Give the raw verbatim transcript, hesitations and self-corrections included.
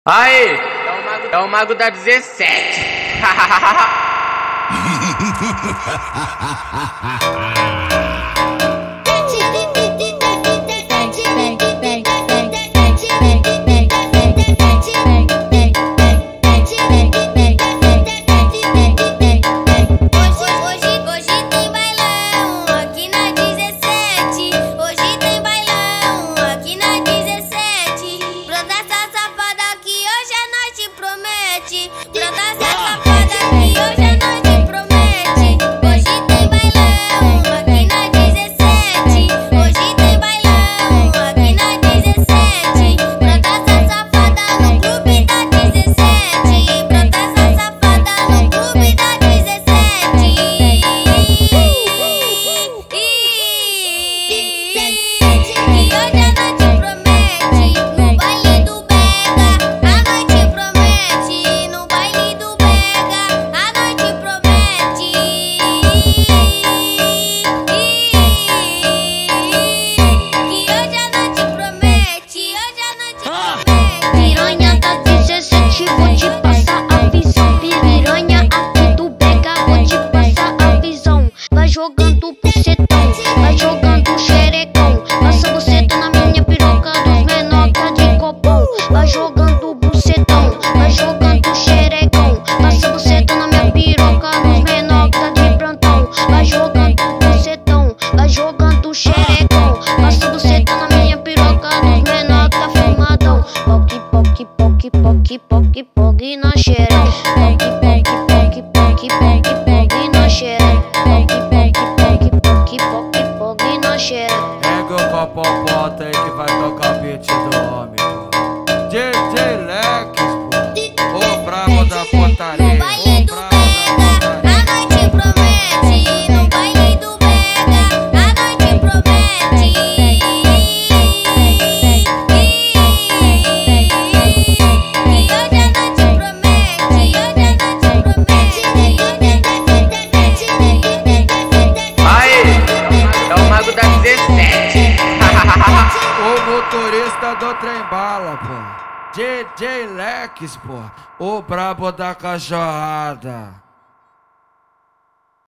Aê, é o mago, é o mago da dezessete. Jogando bucetão, vai jogando xerecão. Passa buceta na minha piroca dos menor tá de copom. Vai jogando bucetão, vai jogando xerecão. Passa buceta na minha piroca dos menor tá de plantão. Vai jogando bucetão, vai jogando xerecão. Passa buceta na minha piroca dos menor tá fumadão. Poque, poque, poque, poque, poque, poque na xereca. Poque, poque, poque, poque, poque, poque na xereca. Pega o popopota aí que vai tocar o beat do homem, pô. D J Lex, pô. O brabo da putaria. No baile do Pega, a noite promete. No baile do Pega, a noite promete. E hoje a noite promete. Hoje a noite promete. Aê, é o mago da dezessete. O motorista do trem bala, pô. D J Lex, pô. O brabo da cachorrada.